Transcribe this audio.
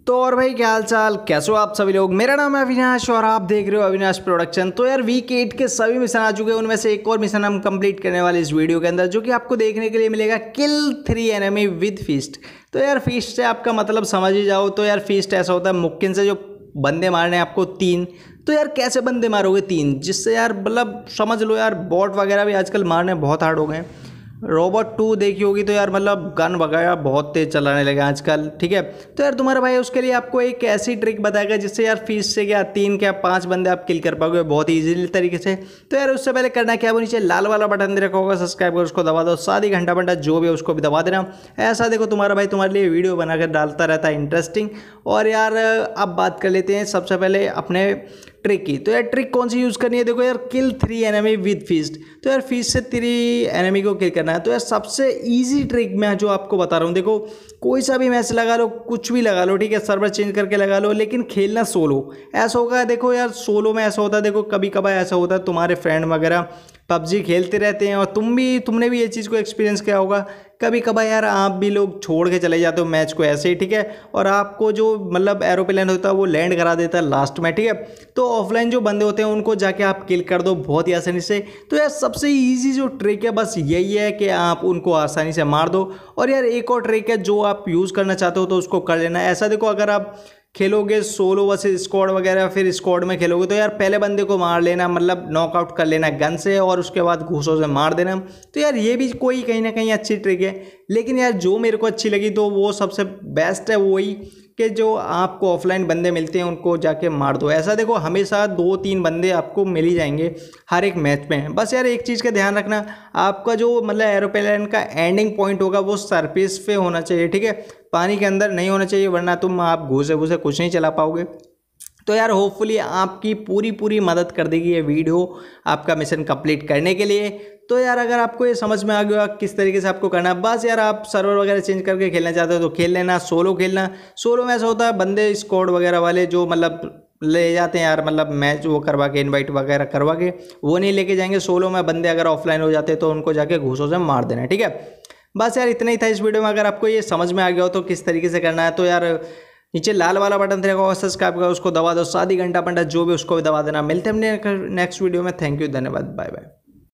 तो और भाई क्या हाल चाल, कैसे हो आप सभी लोग। मेरा नाम है अविनाश और आप देख रहे हो अविनाश प्रोडक्शन। तो यार वीक 8 के सभी मिशन आ चुके हैं, उनमें से एक और मिशन हम कंप्लीट करने वाले इस वीडियो के अंदर, जो कि आपको देखने के लिए मिलेगा किल 3 एनिमी विद फीस्ट। तो यार फीस्ट से आपका मतलब समझ ही जाओ। तो यार फीस्ट ऐसा होता है, मुक्किन से जो बंदे मारने हैं आपको 3। तो यार कैसे बंदे मारोगे 3, जिससे यार मतलब समझ लो यार बॉट वगैरह भी आजकल मारने बहुत हार्ड हो गए हैं। रोबोट 2 देखी होगी तो यार मतलब गन वगैरह बहुत तेज चलाने लगे आजकल, ठीक है। तो यार तुम्हारा भाई उसके लिए आपको एक ऐसी ट्रिक बताएगा जिससे यार फीस से क्या 3 क्या 5 बंदे आप किल कर पाओगे बहुत ईजीली तरीके से। तो यार उससे पहले करना क्या, वो नीचे लाल वाला बटन दे रखा होगा, सब्सक्राइब कर उसको दबा दो, साथ ही घंटा जो भी है उसको भी दबा देना। ऐसा देखो तुम्हारा भाई तुम्हारे लिए वीडियो बनाकर डालता रहता है इंटरेस्टिंग। और यार अब बात कर लेते हैं सबसे पहले अपने ट्रिक की। तो यार ट्रिक कौन सी यूज़ करनी है, देखो यार किल 3 एनिमी विद फीस्ट। तो यार फीस्ट से 3 एनिमी को किल करना है। तो यार सबसे इजी ट्रिक मैं जो आपको बता रहा हूँ, देखो कोई सा भी मैच लगा लो, कुछ भी लगा लो, ठीक है, सर्वर चेंज करके लगा लो, लेकिन खेलना सोलो। ऐसा होगा, देखो यार सोलो में ऐसा होता है, देखो कभी कभार ऐसा होता है तुम्हारे फ्रेंड वगैरह पबजी खेलते रहते हैं और तुमने भी ये चीज़ को एक्सपीरियंस किया होगा। कभी कभार यार आप भी लोग छोड़ के चले जाते हो मैच को ऐसे ही, ठीक है, और आपको जो मतलब एरोप्लेन होता है वो लैंड करा देता है लास्ट में, ठीक है। तो ऑफलाइन जो बंदे होते हैं उनको जाके आप किल कर दो बहुत ही आसानी से। तो यार सबसे ईजी जो ट्रिक है बस यही है कि आप उनको आसानी से मार दो। और यार एक और ट्रिक है जो आप यूज़ करना चाहते हो तो उसको कर लेना। ऐसा देखो अगर आप खेलोगे सोलो वर्सेस स्क्वाड वगैरह, फिर स्क्वाड में खेलोगे तो यार पहले बंदे को मार लेना, मतलब नॉकआउट कर लेना गन से, और उसके बाद घूसों से मार देना। तो यार ये भी कोई कहीं ना कहीं अच्छी ट्रिक है, लेकिन यार जो मेरे को अच्छी लगी तो वो सबसे बेस्ट है वही कि जो आपको ऑफलाइन बंदे मिलते हैं उनको जाके मार दो। ऐसा देखो हमेशा 2-3 बंदे आपको मिल ही जाएंगे हर एक मैच में। बस यार एक चीज़ का ध्यान रखना, आपका जो मतलब एरोप्लेन का एंडिंग पॉइंट होगा वो सरफेस पे होना चाहिए, ठीक है, पानी के अंदर नहीं होना चाहिए, वरना तुम आप घूसे घूसे कुछ नहीं चला पाओगे। तो यार होपफुली आपकी पूरी मदद कर देगी ये वीडियो आपका मिशन कंप्लीट करने के लिए। तो यार अगर आपको ये समझ में आ गया किस तरीके से आपको करना है, बस यार आप सर्वर वगैरह चेंज करके खेलना चाहते हो तो खेल लेना, सोलो खेलना। सोलो में ऐसा होता है बंदे स्क्वाड वगैरह वाले जो मतलब ले जाते हैं यार, मतलब मैच वो करवा के इनवाइट वगैरह करवा के वो नहीं लेके जाएंगे। सोलो में बंदे अगर ऑफलाइन हो जाते हैं तो उनको जाके घूसों से मार देना, ठीक है। बस यार इतना ही था इस वीडियो में। अगर आपको ये समझ में आ गया हो तो किस तरीके से करना है, तो यार नीचे लाल वाला बटन रहेगा सब्सक्राइब का उसको दबा दो, साथ ही घंटा जो भी उसको भी दबा देना। मिलते हैं हमने नेक्स्ट वीडियो में। थैंक यू, धन्यवाद, बाय बाय।